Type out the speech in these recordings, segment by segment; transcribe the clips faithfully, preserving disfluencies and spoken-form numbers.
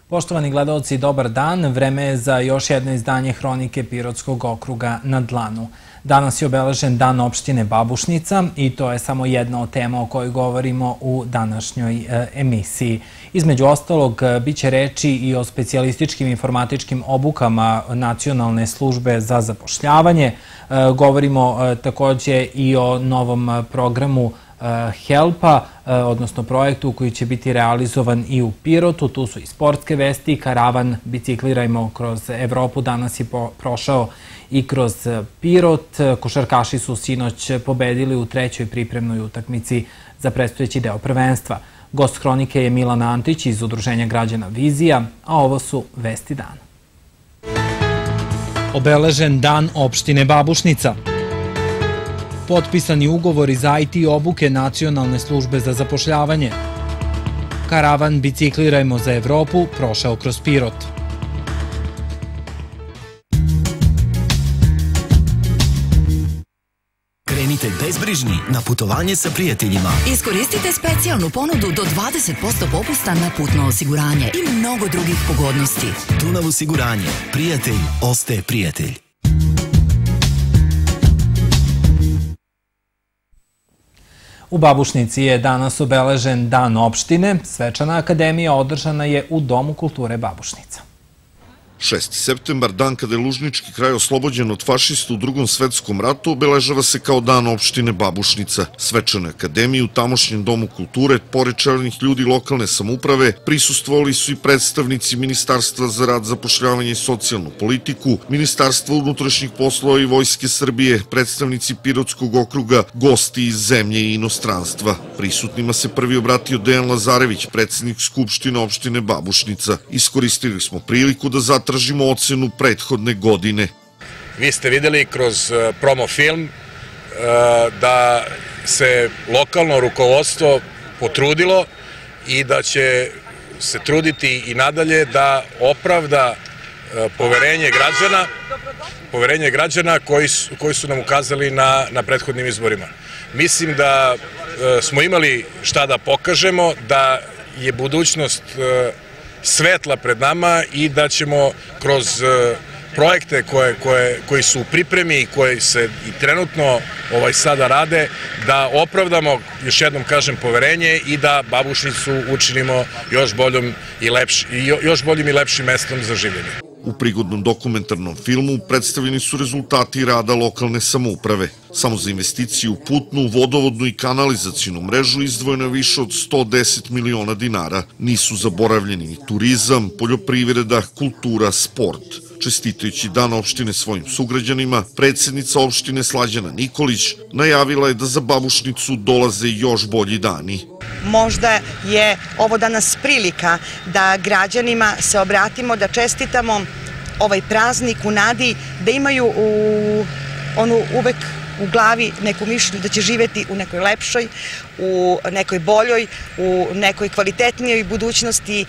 Poštovani gledaoci, dobar dan. Vreme je za još jedno izdanje Hronike Pirotskog okruga na dlanu. Danas je obeležen Dan opštine Babušnica i to je samo jedna od tema o kojoj govorimo u današnjoj emisiji. Između ostalog, bit će reči i o specijalističkim informatičkim obukama Nacionalne službe za zapošljavanje. Govorimo također i o novom programu Helpa, odnosno projektu koji će biti realizovan i u Pirotu. Tu su i sportske vesti. Karavan Biciklirajmo kroz Evropu danas je prošao i kroz Pirot. Košarkaši su sinoć pobedili u trećoj pripremnoj utakmici za predstojeći deo prvenstva. Gost Hronike je Milan Antić iz Udruženja građana Vizija, a ovo su vesti dana. Obeležen Dan opštine Babušnica. Potpisani ugovori za I T obuke Nacionalne službe za zapošljavanje. Karavan Biciklirajmo za Evropu prošao kroz Pirot. Krenite bezbrižni na putovanje sa prijateljima. Iskoristite specijalnu ponudu do dvadeset posto popusta na putno osiguranje i mnogo drugih pogodnosti. Dunav osiguranje. Prijatelj ostaje prijatelj. U Babušnici je danas obeležen Dan opštine. Svečana akademija održana je u Domu kulture Babušnica. šesti septembar, dan kada je Lužnički kraj oslobođen od fašista u Drugom svetskom ratu, obeležava se kao Dan opštine Babušnica. Svečanoj akademiji u tamošnjem Domu kulture, pored čelnih ljudi lokalne samouprave, prisustvovali su i predstavnici Ministarstva za rad, zapošljavanje i socijalnu politiku, Ministarstva unutrašnjih poslova i Vojske Srbije, predstavnici Pirotskog okruga, gosti iz zemlje i inostranstva. Prisutnima se prvi obratio Dejan Lazarević, predsjednik Skupštine opštine Babušnica. Iskoristili smo priliku da zatražimo tražimo ocenu prethodne godine. Vi ste videli kroz promo film da se lokalno rukovodstvo potrudilo i da će se truditi i nadalje da opravda poverenje građana, poverenje građana koji su, koji su nam ukazali na, na prethodnim izborima. Mislim da smo imali šta da pokažemo, da je budućnost svetla pred nama i da ćemo kroz projekte koje, koje, koji su u pripremi i koji se i trenutno ovaj, sada rade, da opravdamo, još jednom kažem, poverenje i da Babušnicu učinimo još boljom i lepši, još boljim i lepšim mestom za življenje. U prigodnom dokumentarnom filmu predstavljeni su rezultati rada lokalne samouprave. Samo za investiciju u putnu, vodovodnu i kanalizacijnu mrežu izdvojeno je više od sto deset miliona dinara. Nisu zaboravljeni ni turizam, poljoprivreda, kultura, sport. Čestitajući Dan opštine svojim sugrađanima, predsjednica opštine Slađana Nikolić najavila je da za Babušnicu dolaze još bolji dani. Možda je ovo danas prilika da građanima se obratimo, da čestitamo ovaj praznik u nadi, da imaju u, onu uvek u glavi neku mišlju da će živeti u nekoj lepšoj, u nekoj boljoj, u nekoj kvalitetnijoj budućnosti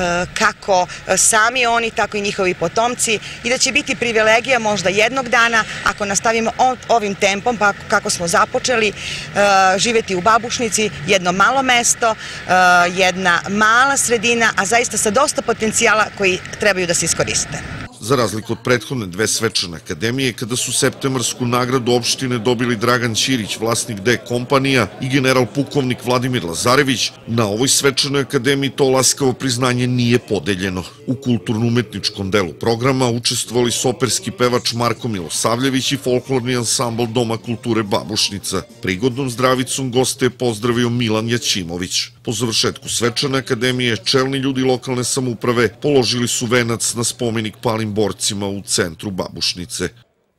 kako sami oni, tako i njihovi potomci i da će biti privilegija možda jednog dana, ako nastavimo ovim tempom, pa kako smo započeli, živeti u Babušnici, jedno malo mesto, jedna mala sredina, a zaista sa dosta potencijala koji trebaju da se iskoriste. Za razliku od prethodne dve svečane akademije, kada su septemarsku nagradu opštine dobili Dragan Ćirić, vlasnik D kompanija, i general pukovnik Vladimir Lazarević, na ovoj svečanoj akademiji to laskavo priznanje nije podeljeno. U kulturno-umetničkom delu programa učestvovali su operski pevač Marko Milosavljević i folklorni ansambl Doma kulture Babušnica. Prigodnom zdravicom goste je pozdravio Milan Jaćimović. Po završetku svečane akademije, čelni ljudi lokalne samouprave položili su venac na spomenik palim borcima u centru Babušnice.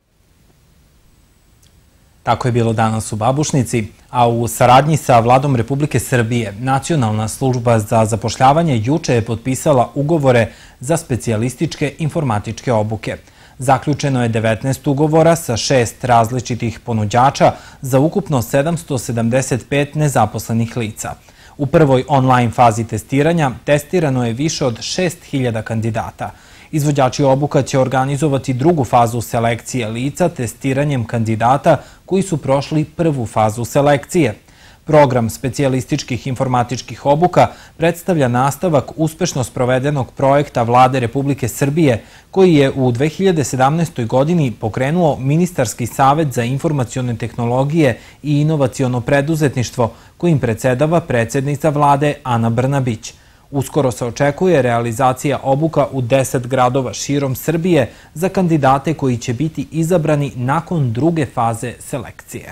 Tako je bilo danas u Babušnici, a u saradnji sa Vladom Republike Srbije Nacionalna služba za zapošljavanje juče je potpisala ugovore za specijalističke informatičke obuke. Zaključeno je devetnaest ugovora sa šest različitih ponuđača za ukupno sedamsto sedamdeset pet nezaposlenih lica. U prvoj online fazi testiranja testirano je više od šest hiljada kandidata. Izvođači obuka će organizovati drugu fazu selekcije lica testiranjem kandidata koji su prošli prvu fazu selekcije. Program specijalističkih informatičkih obuka predstavlja nastavak uspešno sprovedenog projekta Vlade Republike Srbije, koji je u dve hiljade sedamnaestoj. godini pokrenuo Ministarski savet za informacione tehnologije i inovaciono preduzetništvo, kojim predsedava predsjednica Vlade Ana Brnabić. Uskoro se očekuje realizacija obuka u deset gradova širom Srbije za kandidate koji će biti izabrani nakon druge faze selekcije.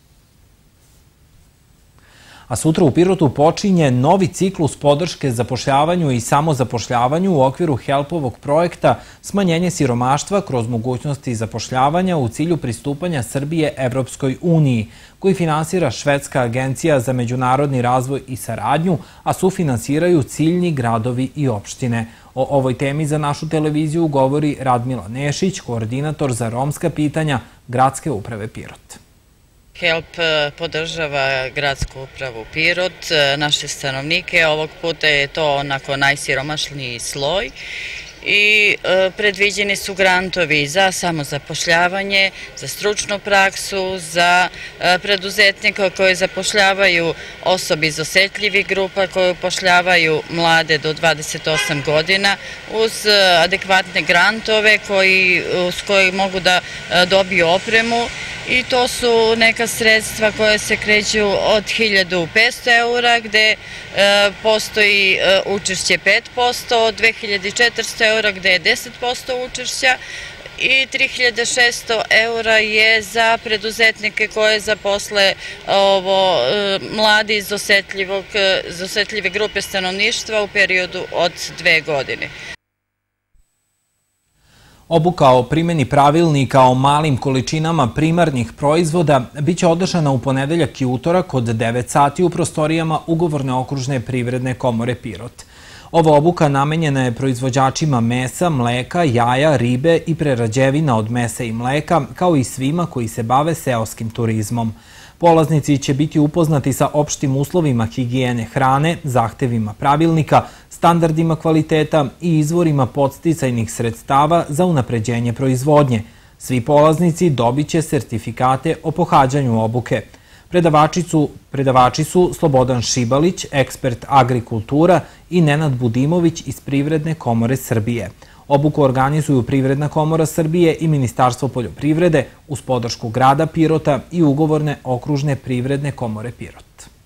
A sutra u Pirotu počinje novi ciklus podrške zapošljavanju i samozapošljavanju u okviru HELP-ovog projekta Smanjenje siromaštva kroz mogućnosti zapošljavanja u cilju pristupanja Srbije Evropskoj uniji, koji finansira Švedska agencija za međunarodni razvoj i saradnju, a sufinansiraju ciljni gradovi i opštine. O ovoj temi za našu televiziju govori Radmila Nešić, koordinator za romska pitanja Gradske uprave Pirot. HELP podržava gradsku upravu Pirot, naše stanovnike. Ovog puta je to onako najsiromašniji sloj i predviđeni su grantovi za samozapošljavanje, za stručnu praksu, za preduzetnika koji zapošljavaju osobe iz osetljivih grupa, koji upošljavaju mlade do dvadeset osam godina uz adekvatne grantove s koji mogu da dobiju opremu. I to su neka sredstva koje se kreću od hiljadu petsto eura, gde postoji učešće pet posto, od dve hiljade četiristo eura gde je deset posto učešća i tri hiljade šesto eura je za preduzetnike koje zaposle mladi iz osetljive grupe stanovništva u periodu od dve godine. Obuka o primjeni pravilnika o malim količinama primarnih proizvoda biće održana u ponedeljak i utorak od devet sati u prostorijama Ugovorne okružne privredne komore Pirot. Ova obuka namenjena je proizvođačima mesa, mleka, jaja, ribe i prerađevina od mesa i mleka, kao i svima koji se bave seoskim turizmom. Polaznici će biti upoznati sa opštim uslovima higijene hrane, zahtevima pravilnika, standardima kvaliteta i izvorima podsticajnih sredstava za unapređenje proizvodnje. Svi polaznici dobit će sertifikate o pohađanju obuke. Predavači su Slobodan Šibalić, ekspert agrikultura, i Nenad Budimović iz Privredne komore Srbije. Obuku organizuju Privredna komora Srbije i Ministarstvo poljoprivrede uz podršku grada Pirota i Ugovorne okružne privredne komore Pirot.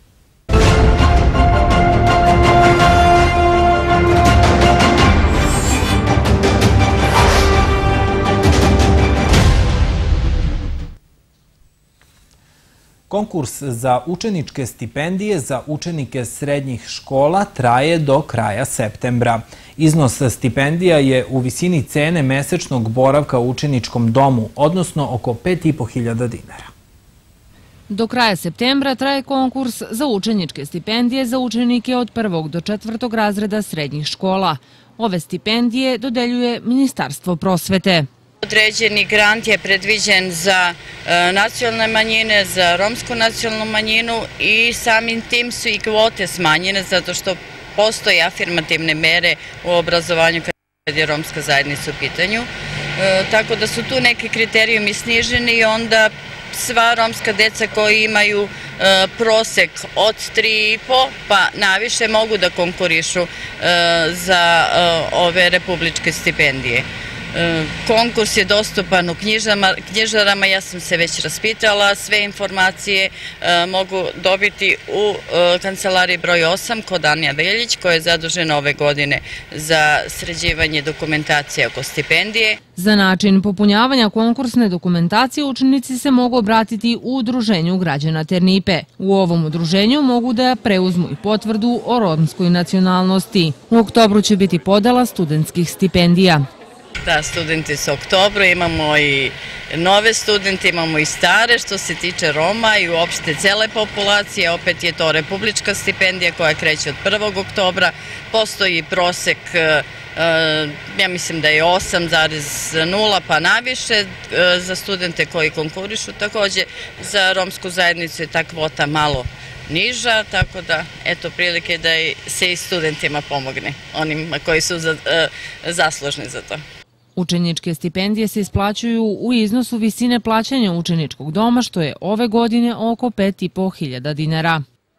Konkurs za učeničke stipendije za učenike srednjih škola traje do kraja septembra. Iznos stipendija je u visini cene mesečnog boravka u učeničkom domu, odnosno oko pet i po hiljada dinara. Do kraja septembra traje konkurs za učeničke stipendije za učenike od prvog do četvrtog razreda srednjih škola. Ove stipendije dodeljuje Ministarstvo prosvete. Određeni grant je predviđen za nacionalne manjine, za romsku nacionalnu manjinu i samim tim su i kvote smanjene zato što postoje afirmativne mere u obrazovanju kad je romska zajednica u pitanju. Tako da su tu neki kriterijumi sniženi i onda sva romska deca koji imaju prosek od tri i po pa naviše mogu da konkurišu za ove republičke stipendije. Konkurs je dostupan u knjižarama, ja sam se već raspitala, sve informacije mogu dobiti u kancelariji broj osam kod Anja Veljić, koja je zadužena ove godine za sređivanje dokumentacije oko stipendije. Za način popunjavanja konkursne dokumentacije učenici se mogu obratiti u Udruženju građana Ternipe. U ovom udruženju mogu da preuzmu i potvrdu o romskoj nacionalnosti. U oktobru će biti podela studentskih stipendija. Da, studenti su u oktobru, imamo i nove studente, imamo i stare što se tiče Roma i uopšte cele populacije. Opet je to republička stipendija koja kreće od prvog oktobra. Postoji prosek, ja mislim da je osam zarez nula pa naviše za studente koji konkurišu. Takođe za romsku zajednicu je ta kvota malo niža, tako da eto prilike da se i studentima pomogne, onima koji su zaslužni za to. Učeničke stipendije se isplaćuju u iznosu visine plaćanja učeničkog doma, što je ove godine oko pet i po hiljada dinara.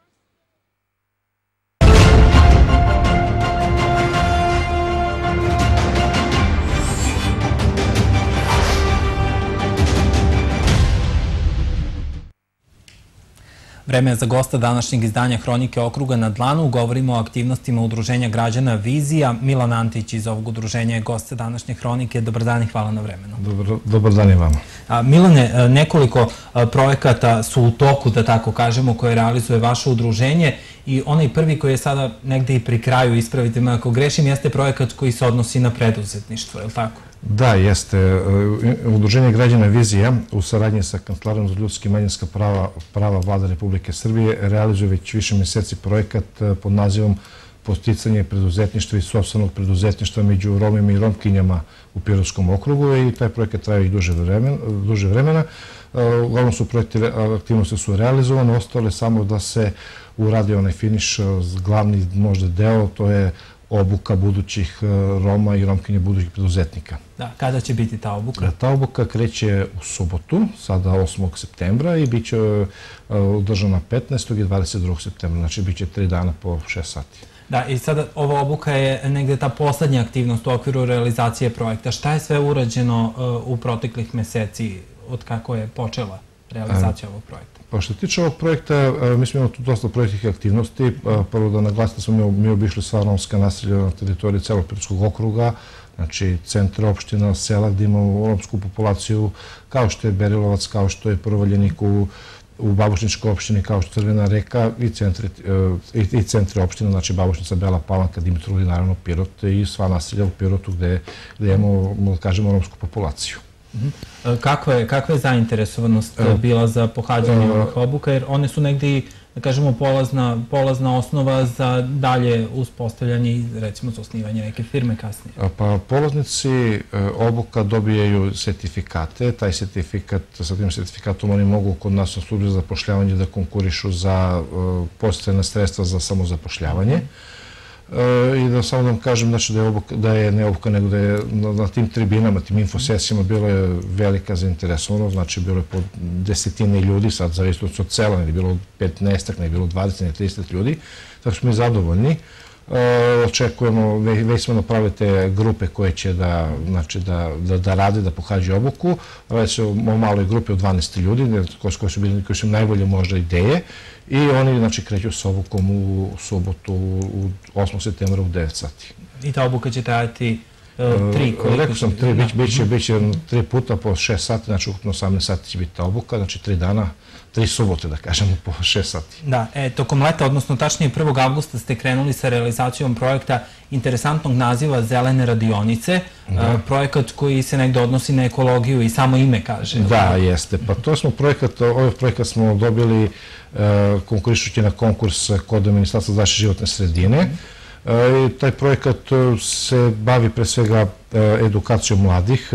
Vreme je za gosta današnjeg izdanja Hronike okruga na dlanu. Govorimo o aktivnostima Udruženja građana Vizija. Milan Antić iz ovog udruženja je gost današnje Hronike. Dobar dan i hvala na vremenu. Dobar dan i vama. Milane, nekoliko projekata su u toku, da tako kažemo, koje realizuje vaše udruženje i onaj prvi koji je sada negde i pri kraju, ispravite me ako grešim, jeste projekat koji se odnosi na preduzetništvo, je li tako? Da, jeste. Udruženje građana Vizija u saradnji sa Kancelarijom za ljudska i manjinska prava Vlade Republike Srbije realizuje već više meseci projekat pod nazivom Podsticanje preduzetništva i sopstvenog preduzetništva među Romima i Romkinjama u Pirotskom okrugu i taj projekat traje i duže vremena. Uglavnom su projekti, aktivnosti su realizovane, ostale samo da se uradi onaj finiš, glavni možda deo, to je obuka budućih Roma i Romkinja budućih preduzetnika. Da, kada će biti ta obuka? Ta obuka kreće u subotu, sada osmog septembra i bit će održana petnaestog i dvadeset drugog septembra, znači bit će tri dana po šest sati. Da, i sada ova obuka je negde ta poslednja aktivnost u okviru realizacije projekta. Šta je sve urađeno u proteklih meseci od kako je počela realizacija ovog projekta? Pa što se tiče ovog projekta, mi smo imali tu dosta projektnih aktivnosti. Prvo da naglasite, smo mi obišli sva romska naselja na teritoriji celog Pirotskog okruga, znači centra opština, sela gde imamo romsku populaciju, kao što je Berilovac, kao što je Prvaljenik u Babušničkoj opštini, kao što je Crvena reka i centri opština, znači Babušnica, Bela Palanka, Dimitrovgrad i naravno Pirot i sva naselja u Pirotu gde imamo, da kažemo, romsku populaciju. Kakva je zainteresovanost bila za pohađanje ovih obuka, jer one su negdje, da kažemo, polazna osnova za dalje uspostavljanje i recimo za osnivanje neke firme kasnije? Pa polaznici obuka dobijaju sertifikate, taj sertifikat, sa tim sertifikatom oni mogu kod nas na službi za zapošljavanje da konkurišu za podsticajna sredstva za samozapošljavanje. I da samo da vam kažem da je ne obuka, nego da je na tim tribinama, tim infosesijama bilo je velika zainteresovanost, znači bilo je po desetine ljudi, sad zavisno od sela, ne je bilo petnaestak, ne je bilo dvadeset, ne je trideset ljudi, tako smo i zadovoljni. Očekujemo, već smo napravili te grupe koje će da rade, da pohađaju obuku. Radi se o maloj grupi od dvanaest ljudi, koji su najbolje možda ideje. I oni, znači, kreću s obukom u subotu, u osmog septembra u devet sati. I ta obuka će trajati tri? Rekao sam tri, bit će tri puta po šest sati, znači ukupno osamnaest sati će biti ta obuka, znači tri dana, tri subote, da kažemo, po šest sati. Da, tokom leta, odnosno tačnije prvog avgusta ste krenuli sa realizacijom projekta interesantnog naziva Zelene radionice, projekat koji se negde odnosi na ekologiju i samo ime kaže. Da, jeste. Pa to smo projekat, ovaj projekat smo dobili konkurišući na konkurs kod Ministarstva zaštite životne sredine. Taj projekat se bavi pre svega edukacijom mladih,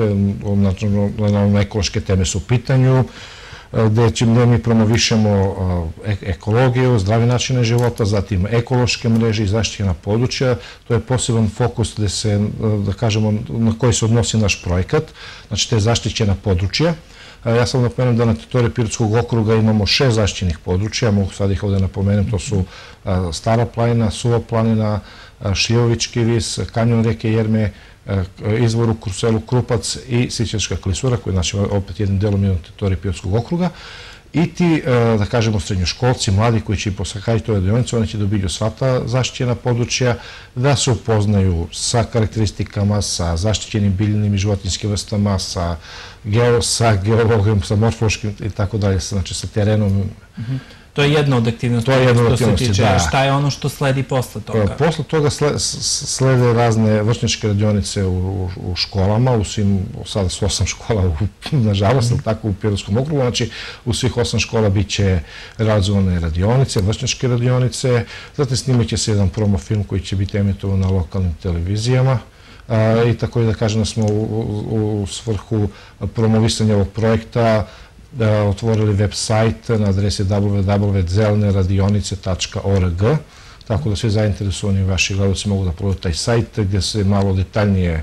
na ekološke teme su u pitanju, gde mi promovišemo ekologiju, zdravi načine života, zatim ekološke mreže i zaštićena područja. To je poseban fokus gde se, da kažemo, na koji se odnosi naš projekat, znači te zaštićena područja. Ja sam napomenem da na teritoriji Pirotskog okruga imamo šest zaštićenih područja, mogu sad ih ovde napomenem, to su Stara planina, Suva planina, Šijovički vis, kanjon reke Jerme, izvor u selu Krupac i Sićevska klisura, koji je opet jednim delom na teritoriji Pirotskog okruga. I ti, da kažemo, srednjoškolci, mladi koji će pohađati ove radionice, oni će da obiđu sva ta zaštićena područja, da se upoznaju sa karakteristikama, sa zaštićenim biljnim i životinjskim vrstama, sa geologijom, sa morfološkim i tako dalje, znači sa terenom. To je jedna od aktivnosti što se tiče. Šta je ono što sledi posle toga? Posle toga slede razne vršnjačke radionice u školama, u svim, sada su osam škola, nažalost, tako u Pirotskom okrugu, znači u svih osam škola bit će realizovane radionice, vršnjačke radionice, zatim snimit će se jedan promo film koji će biti emitovan na lokalnim televizijama. I tako je da kažem da smo u svrhu promovisanja ovog projekta otvorili web sajt na adresi w w w tačka zelene radionice tačka org, tako da svi zainteresovani vaši gledalci mogu da pogledaju taj sajt gdje se malo detaljnije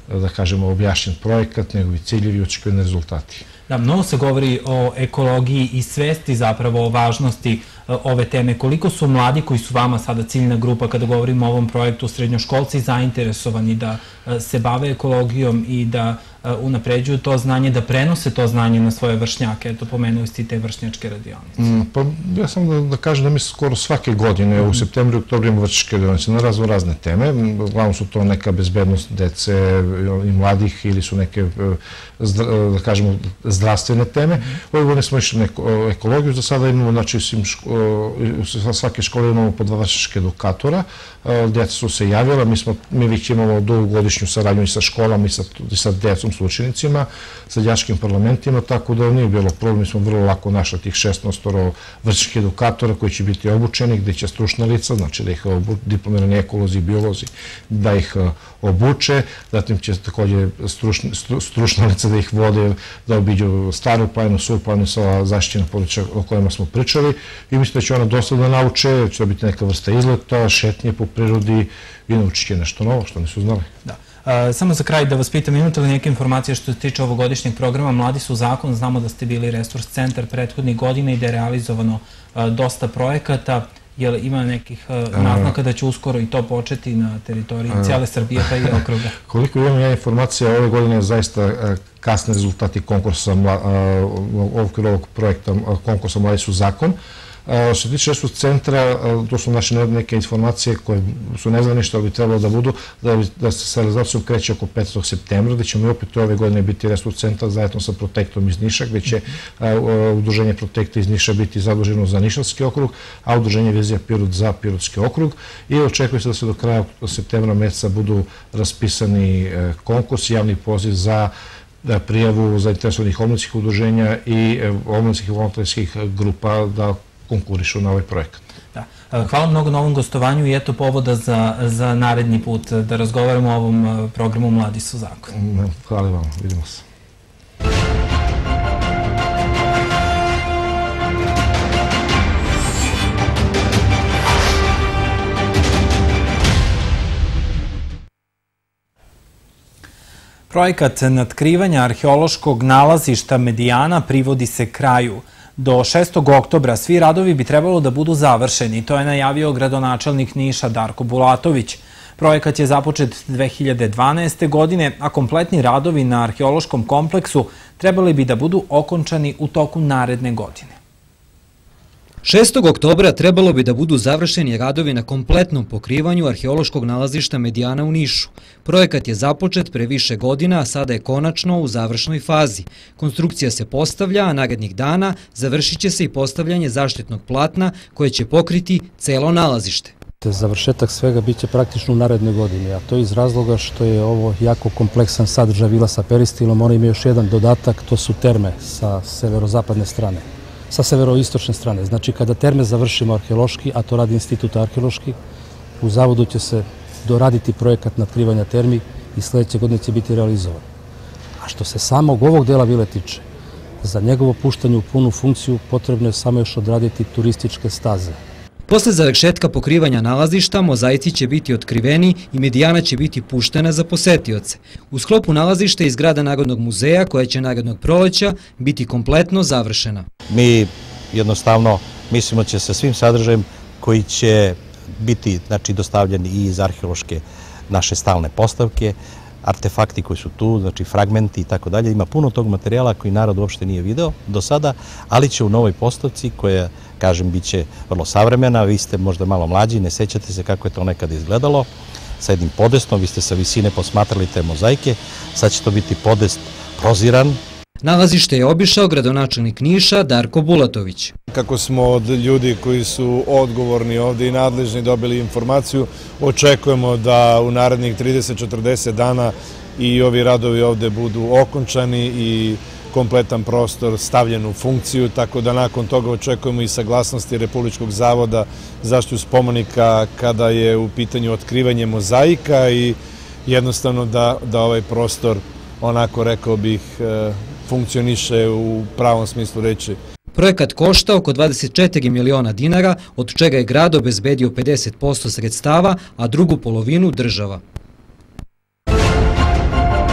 da kažemo, objašnjen projekat, njegovi ciljevi i očekivani rezultati. Da, mnogo se govori o ekologiji i svesti zapravo o važnosti ove teme. Koliko su mladi koji su vama sada ciljna grupa kada govorimo o ovom projektu, srednjoškolci zainteresovani da se bave ekologijom i da unapređuju to znanje, da prenose to znanje na svoje vršnjake? Eto, pomenuli ste i te vršnjačke radionice. Pa ja sam da kažem da mi skoro svake godine u septembru i oktobru imamo vršnjačke radionice na razno razne teme. Uglavnom su to neka bezbednost dece i mladih ili su neke, da kažemo, zdravstvene teme. Ove godine smo išli na ekologiju, za sada imamo, znači, u svake škole imamo po dva vršnjačke edukatora. Deca su se javila, mi već imamo dugogodišnju saradnju i sa školama i sa decom, s učenicima, sa đačkim parlamentima, tako da nije bilo problem, mi smo vrlo lako našli tih šesnaest vršnjačkih edukatora koji će biti obučeni, gde će stručna lica, znači da ih diplomirani ekolozi i biolozi, da ih obuče, zatim će takođe stručna lica da ih vode, da obiđu Staru planinu, Suvu planinu, sva zaštićena područja o kojima smo pričali i mislim da će ona dosta da nauče, će to biti neka vrsta izleta, šetnje po prirodi i naučit će nešto novo što nisu znali. Da. Samo za kraj da vas pitam, imate li neke informacije što se tiče ovogodišnjeg programa Mladi su zakon? Znamo da ste bili resurs centar prethodnih godina i da je realizovano dosta projekata. Je li ima nekih naznaka da će uskoro i to početi na teritoriji cijele Srbije pa i okruga? Koliko imam ja informacija, ove godine zaista kasne rezultati konkursa u okviru ovog projekta konkursa Mladi su zakon. Što se tiče resurs centra, to su naše neke informacije koje su nezvanične, ali bi trebalo da budu, da se sa realizacijom kreće oko petog septembra, gde ćemo i opet ove godine biti resurs centar zajedno sa Protektom iz Niša, gde će udruženje Protekta iz Niša biti zaduženo za Nišavski okrug, a udruženje Vizija Pirot za Pirotski okrug i očekuje se da se do kraja septembra meseca budu raspisani konkurs, javni poziv za prijavu zainteresovanih omladinskih udruženja i omladinskih i volonterskih grupa da konkurišu na ovaj projekat. Hvala mnogo na ovom gostovanju i eto povoda za naredni put da razgovaramo o ovom programu Mladi su zakon. Hvala vam, vidimo se. Projekat natkrivanja arheološkog nalazišta Medijana privodi se kraju. Do šestog oktobra svi radovi bi trebalo da budu završeni, to je najavio gradonačelnik Niša Darko Bulatović. Projekat je započet dve hiljade dvanaeste. godine, a kompletni radovi na arheološkom kompleksu trebali bi da budu okončani u toku naredne godine. šestog oktobra trebalo bi da budu završeni radovi na kompletnom pokrivanju arheološkog nalazišta Medijana u Nišu. Projekat je započet pre više godina, a sada je konačno u završnoj fazi. Konstrukcija se postavlja, a narednih dana završit će se i postavljanje zaštitnog platna koje će pokriti celo nalazište. Završetak svega biće praktično u narednoj godini, a to je iz razloga što je ovo jako kompleksan sadržaj vila sa peristilom. Ona ima još jedan dodatak, to su terme sa severozapadne strane. Sa severoistočne strane. Znači, kada terme završimo arheološki, a to radi Institut arheološki, u zavodu će se doraditi projekat natkrivanja termi i sledeće godine će biti realizovan. A što se samog ovog dela vile tiče, za njegovo puštanje u punu funkciju potrebno je samo još odraditi turističke staze. Posle završetka pokrivanja nalazišta, mozaici će biti otkriveni i Medijana će biti puštena za posetioce. U sklopu nalazišta iz zgrada Narodnog muzeja, koja će narednog proleća biti kompletno završena. Mi jednostavno mislimo će sa svim sadržajem koji će biti dostavljeni i iz arheološke naše stalne postavke, artefakti koji su tu, znači fragmenti i tako dalje. Ima puno tog materijala koji narod uopšte nije video do sada, ali će u novoj postavci koja, kažem, bit će vrlo savremena. Vi ste možda malo mlađi, ne sećate se kako je to nekada izgledalo. Sa jednim podestom, vi ste sa visine posmatrali te mozaike, sad će to biti podest proziran. Nalazište je obišao gradonačelnik Niša Darko Bulatović. Kako smo od ljudi koji su odgovorni ovde i nadležni dobili informaciju, očekujemo da u narednih trideset do četrdeset dana i ovi radovi ovde budu okončani i kompletan prostor stavljen u funkciju, tako da nakon toga očekujemo i saglasnosti Republičkog zavoda zaštitu spomenika kada je u pitanju otkrivanje mozaika i jednostavno da ovaj prostor, onako rekao bih, funkcioniše u pravom smislu reči. Projekat košta oko dvadeset četiri miliona dinara, od čega je grad obezbedio pedeset posto sredstava, a drugu polovinu država.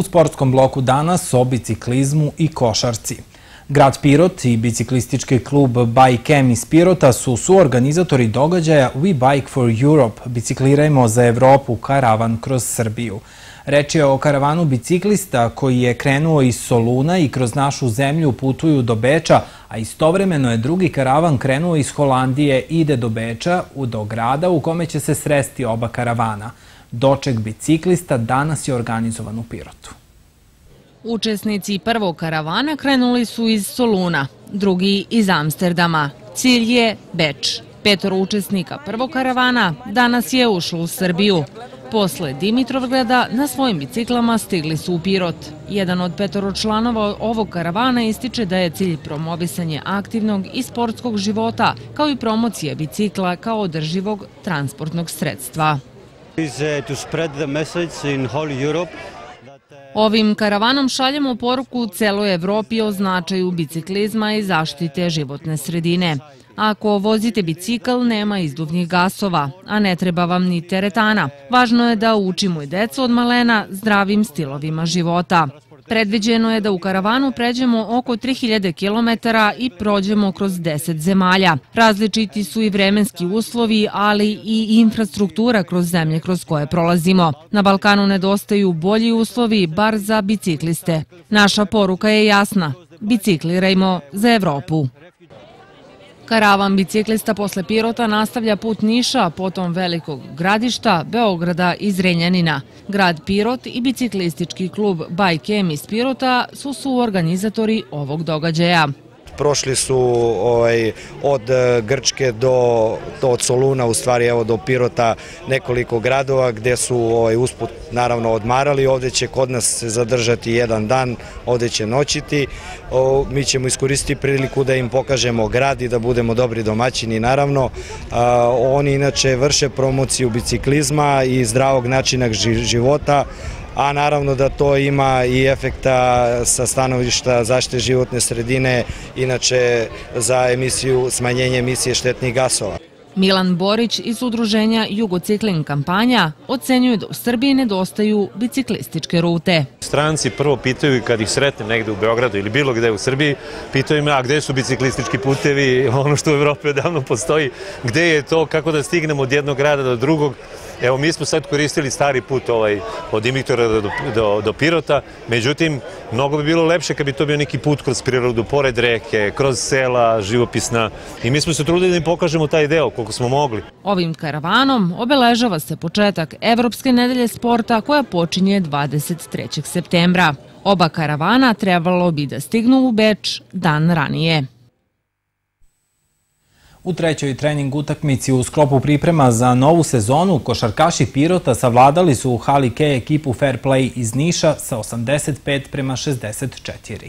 U sportskom bloku danas o biciklizmu i košarci. Grad Pirot i biciklistički klub Bike M iz Pirota su suorganizatori događaja We Bike for Europe, biciklirajmo za Evropu, karavan kroz Srbiju. Reč je o karavanu biciklista koji je krenuo iz Soluna i kroz našu zemlju putuju do Beča, a istovremeno je drugi karavan krenuo iz Holandije i ide do Beča, do grada u kome će se sresti oba karavana. Doček biciklista danas je organizovan u Pirotu. Učesnici prvog karavana krenuli su iz Soluna, drugi iz Amsterdama. Cilj je Beč. Petoro učesnika prvog karavana danas je ušlo u Srbiju. Posle Dimitrovgrada na svojim biciklama stigli su u Pirot. Jedan od petoro članova ovog karavana ističe da je cilj promovisanje aktivnog i sportskog života, kao i promocija bicikla kao održivog transportnog sredstva. Ovim karavanom šaljemo poruku celoj Evropi o značaju biciklizma i zaštite životne sredine. Ako vozite bicikl, nema izduvnih gasova, a ne treba vam ni teretana. Važno je da učimo i decu od malena zdravim stilovima života. Predviđeno je da u karavanu pređemo oko tri hiljade kilometara i prođemo kroz deset zemalja. Različiti su i vremenski uslovi, ali i infrastruktura kroz zemlje kroz koje prolazimo. Na Balkanu nedostaju bolji uslovi, bar za bicikliste. Naša poruka je jasna. Biciklirajmo za Evropu. Karavan biciklista posle Pirota nastavlja put Niša, potom Velikog Gradišta, Beograda i Zrenjanina. Grad Pirot i biciklistički klub Bike M iz Pirota su suorganizatori ovog događaja. Prošli su od Grčke do Soluna, u stvari evo do Pirota, nekoliko gradova gde su usput naravno odmarali. Ovde će kod nas se zadržati jedan dan, ovde će noćiti. Mi ćemo iskoristiti priliku da im pokažemo grad i da budemo dobri domaćini naravno. Oni inače vrše promociju biciklizma i zdravog načina života, a naravno da to ima i efekta sa stanovišta zaštite životne sredine, inače za emisiju, smanjenje emisije štetnih gasova. Milan Borić iz udruženja Jugocikling kampanja ocenjuje da u Srbiji nedostaju biciklističke rute. Stranci prvo pitaju kad ih sretnem negde u Beogradu ili bilo gde u Srbiji, pitaju me a gde su biciklistički putevi, ono što u Evropi odavno postoji, gde je to, kako da stignemo od jednog grada do drugog. Evo, mi smo sad koristili stari put od Dimitrova do Pirota, međutim, mnogo bi bilo lepše kad bi to bio neki put kroz prirodu, pored reke, kroz sela, živopisna, i mi smo se trudili da im pokažemo taj deo koliko smo mogli. Ovim karavanom obeležava se početak Evropske nedelje sporta koja počinje dvadeset trećeg septembra. Oba karavana trebalo bi da stignu u Beč dan ranije. U trećoj trening utakmici u sklopu priprema za novu sezonu košarkaši Pirota savladali su u hali K ekipu Fair Play iz Niša sa osamdeset pet prema šezdeset četiri.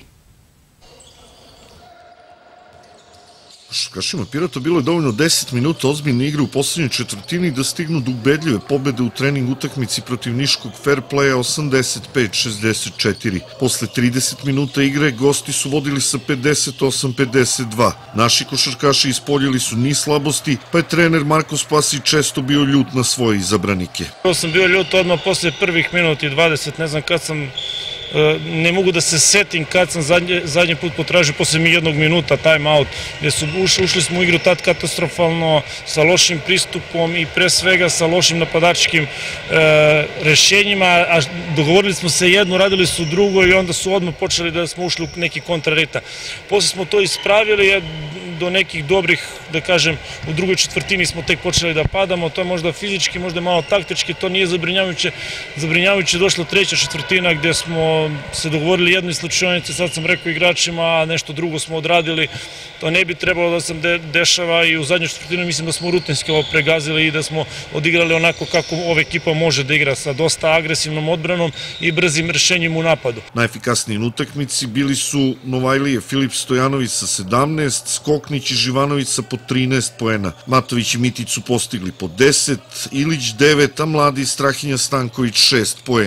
Košarkašima Pirota bilo je dovoljno deset minuta ozbiljne igre u poslednjoj četvrtini da stignu do ubedljive pobede u trening utakmici protiv Niškog Fair Playa osamdeset pet šezdeset četiri. Posle trideset minuta igre gosti su vodili sa pedeset osam pedeset dva. Naši košarkaši ispoljili su niz slabosti, pa je trener Marko Spasić često bio ljut na svoje izabranike. Ja sam bio ljut odmah posle prvih minuta i dvadeset, ne znam kad sam... Ne mogu da se setim kad sam zadnji put potražio posle mi jednog minuta time out, gde su ušli smo u igru tad katastrofalno, sa lošim pristupom i pre svega sa lošim napadačkim rešenjima, a dogovorili smo se jedno, radili su drugo i onda su odmah počeli da smo ušli u neki kontrarita. Posle smo to ispravili do nekih dobrih, da kažem, u drugoj četvrtini smo tek počeli da padamo, to je možda fizički, možda malo taktički, to nije zabrinjavajuće. Zabrinjavajuće je došla treća četvrtina gde smo se dogovorili jednu iz slučajnice, sad sam rekao igračima, a nešto drugo smo odradili. To ne bi trebalo da se dešava i u zadnjoj četvrtini mislim da smo rutinski ovo pregazili i da smo odigrali onako kako ova ekipa može da igra, sa dosta agresivnom odbranom i brzim rešenjem u napadu. Najefikasniji na utakmici bili su Novajlije Filip Stojanović sa sedamnaest, Skoknić i Živanović sa po trinaest poena. Matović i Mitić su postigli po deset, Ilić devet, a mladi Strahinja Stanković šest poena.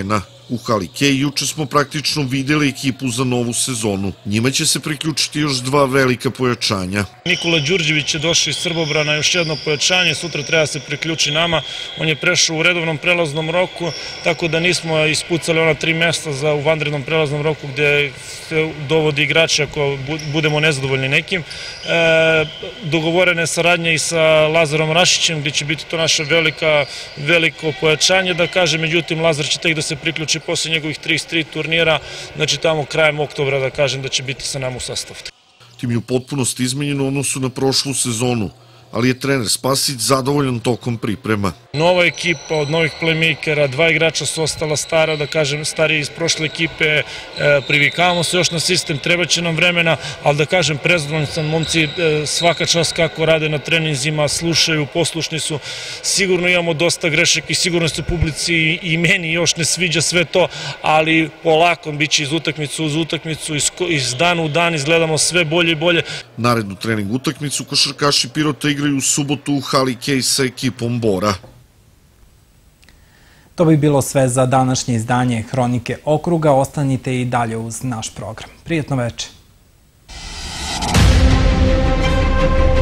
U hali Kej juče smo praktično videli ekipu za novu sezonu. Njima će se priključiti još dva velika pojačanja. Nikola Đurđević je došao iz Srbobrana, još jedno pojačanje, sutra treba se priključi nama. On je prešao u redovnom prelaznom roku, tako da nismo ispucali ona tri mesta za u vanrednom prelaznom roku gde se dovodi igrače ako budemo nezadovoljni nekim. Dogovorena je saradnja i sa Lazarom Rašićem gde će biti to naše veliko pojačanje, da kažem, međutim Lazar će tek da se priključi posle njegovih trideset tri turnira, znači tamo krajem oktobra da kažem da će biti sa nama u sastavu. Tim je u potpunosti izmenjen u odnosu na prošlu sezonu, ali je trener Spasić zadovoljan tokom priprema. Nova ekipa od novih playmakera, dva igrača su ostala stara, da kažem, stariji iz prošle ekipe, privikavamo se još na sistem, treba će nam vremena, ali da kažem, prezadovoljni sam, momci svaka čast kako rade na treninzima, slušaju, poslušni su, sigurno imamo dosta grešaka i sigurno se publici i meni još ne sviđa sve to, ali polako bit će iz utakmicu uz utakmicu, iz dana u dan izgledamo sve bolje i bolje. Narednu trening utakmicu košarkaši Pirota igraju u subotu u hali Kej sa ekipom Bora. To bi bilo sve za današnje izdanje Hronike okruga. Ostanite i dalje uz naš program. Prijetno večer.